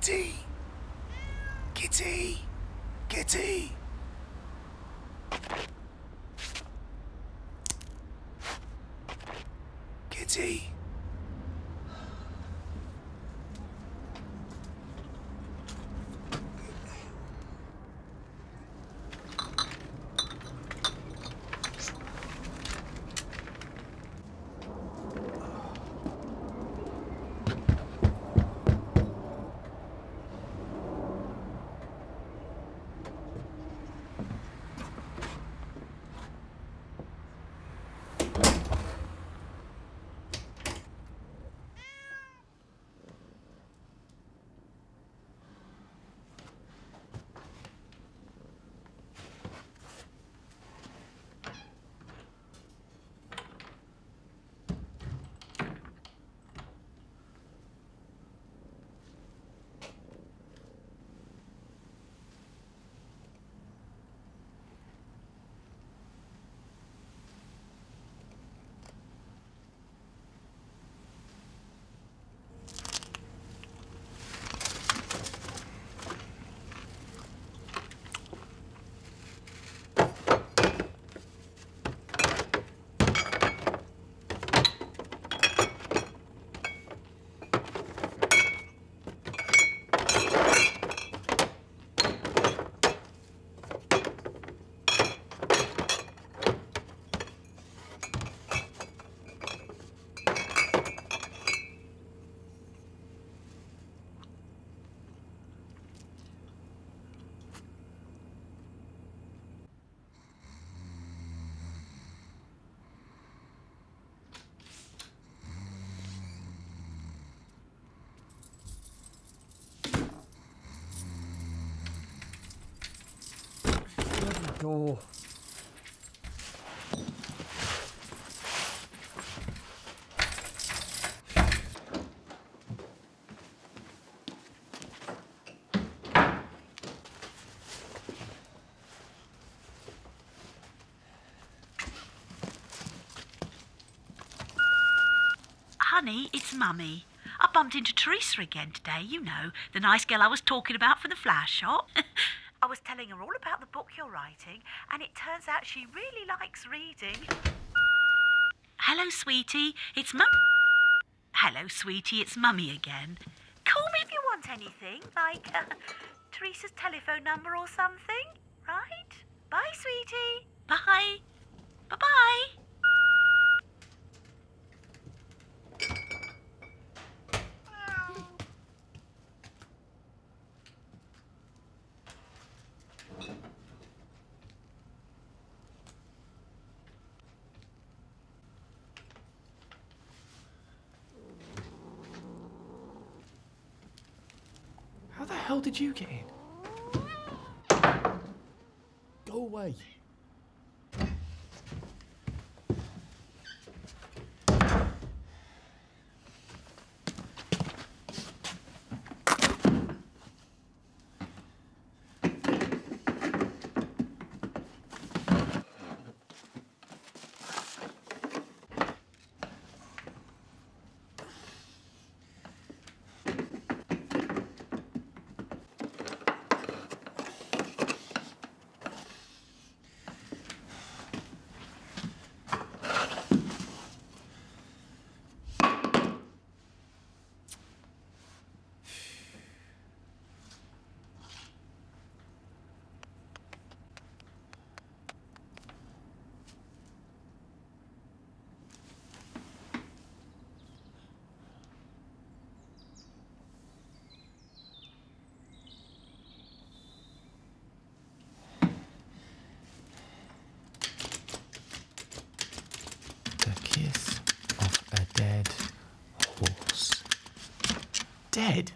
Kitty! Kitty! Kitty! Kitty! Door. Honey, it's Mummy. I bumped into Teresa again today, you know, the nice girl I was talking about from the flower shop. I was telling her all about the book you're writing, and it turns out she really likes reading. Hello, sweetie, it's Hello, sweetie, it's Mummy again. Call me if you want anything, like Teresa's telephone number or something, right? Bye, sweetie. Bye. Bye-bye. How the hell did you get in? Go away. Dead?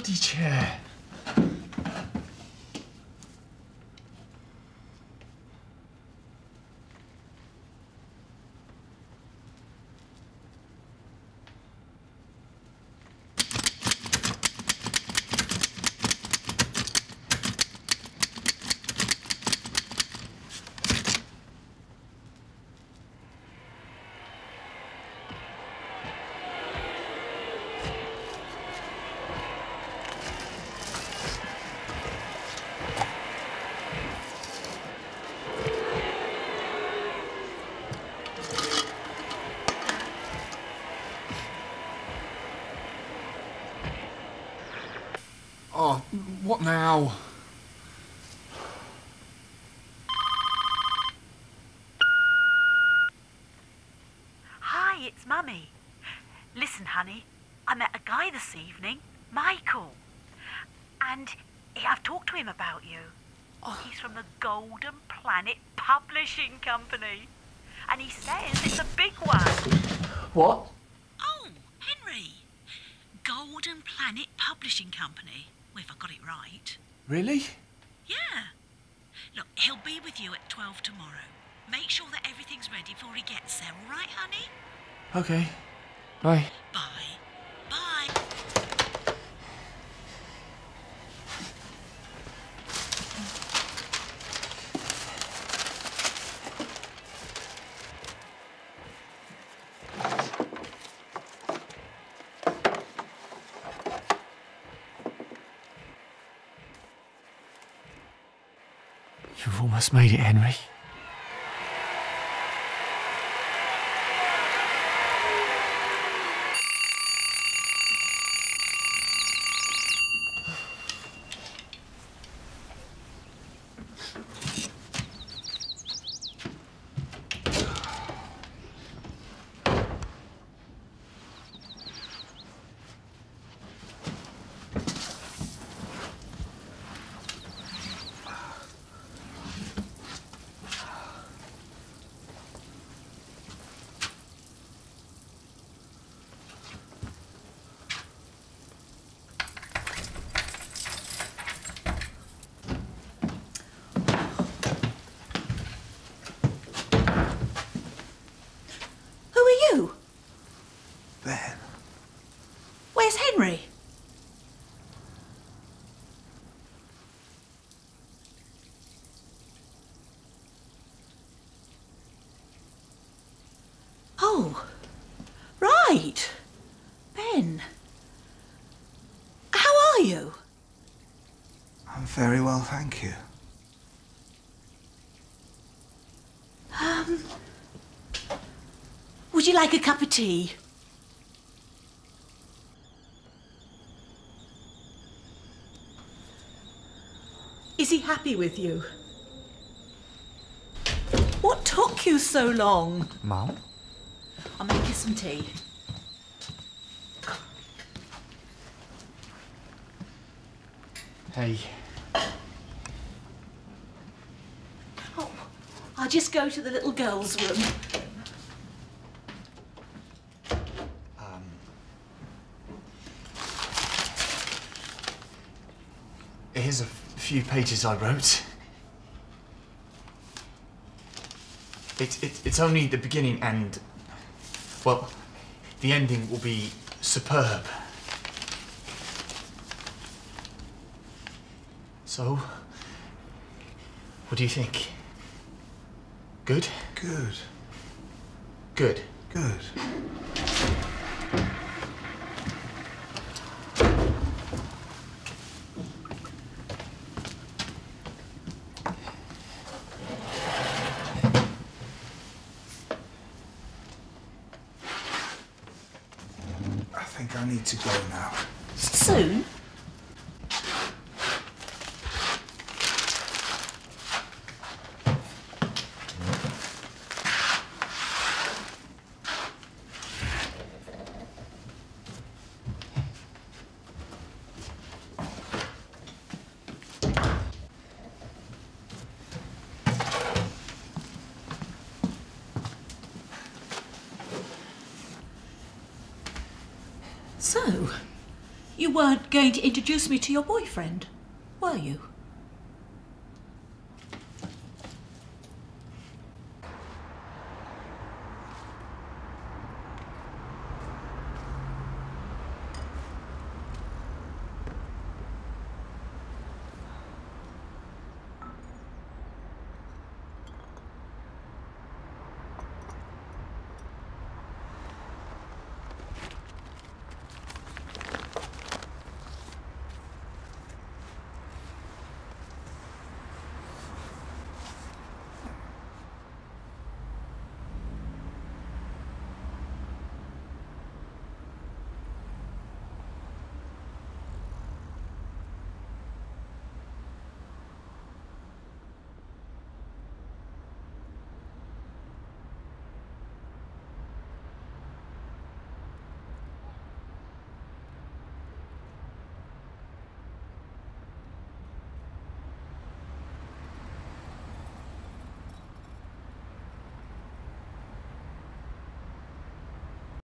bloody chair. Oh, what now? Hi, it's Mummy. Listen, honey, I met a guy this evening, Michael. And I've talked to him about you. He's from the Golden Planet Publishing Company. And he says it's a big one. What? Oh, Henry. Golden Planet Publishing Company. Well, if I got it right. Really? Yeah. Look, he'll be with you at 12 tomorrow. Make sure that everything's ready before he gets there, all right, honey? Okay. Bye. Bye. Bye. You've almost made it, Henry. Ben. Where's Henry? Oh, right. Ben. How are you? I'm very well, thank you. Would you like a cup of tea? Is he happy with you? What took you so long? Mum? I'll make you some tea. Hey. Oh, I'll just go to the little girl's room. Here's a few pages I wrote. It's only the beginning and, well, the ending will be superb. So, what do you think? Good? Good. Good. Good. I think I need to go now. Soon? So, You weren't going to introduce me to your boyfriend, were you?